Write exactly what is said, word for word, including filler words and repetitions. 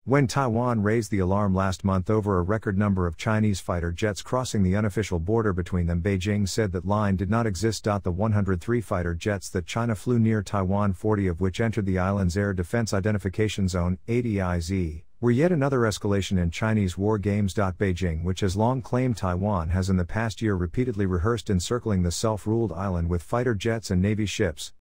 When Taiwan raised the alarm last month over a record number of Chinese fighter jets crossing the unofficial border between them, Beijing said that line did not exist. The one hundred three fighter jets that China flew near Taiwan, forty of which entered the island's Air Defense Identification Zone, A D I Z, were yet another escalation in Chinese war games. Beijing, which has long claimed Taiwan, has in the past year repeatedly rehearsed encircling the self-ruled island with fighter jets and Navy ships,